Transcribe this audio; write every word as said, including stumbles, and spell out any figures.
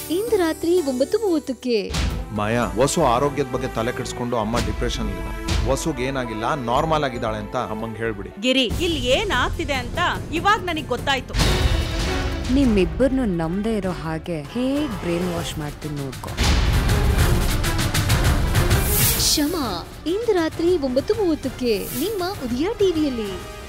ಇಂದು ರಾತ್ರಿ ಒಂಬತ್ತು ಮೂವತ್ತಕ್ಕೆ. ಮಾಯಾ, ವಸು ಆರೋಗ್ಯದ ಬಗ್ಗೆ ತಲೆ ಕೆಡಿಸ್ಕೊಂಡು ಅಮ್ಮ ಡಿಪ್ರೆಷನ್ ಇಲ್ಲ. ವಸುಗೆ ಏನಾಗಿಲ್ಲ, ನಾರ್ಮಲ್ ಆಗಿದ್ದಾಳೆ ಅಂತ ಅಮ್ಮಂಗೆ ಹೇಳ್ಬಿಡಿ. ಗಿರಿ, ಇಲ್ಲಿ ಏನಾಗ್ತಿದೆ ಅಂತ ಇವಾಗ ನನಗ್ ಗೊತ್ತಾಯ್ತು. ನಿಮ್ಮಿಬ್ಬರನ್ನು ನಮ್ದೇ ಇರೋ ಹಾಗೆ ಹೇಗ್ ಬ್ರೈನ್ ವಾಶ್ ಮಾಡ್ತೀನಿ ನೋಡ್ಕೊ. ಶಮ ಇಂದು ರಾತ್ರಿ ಒಂಬತ್ತು ಮೂವತ್ತಕ್ಕೆ ನಿಮ್ಮ ಉದಯ ಟಿವಿಯಲ್ಲಿ.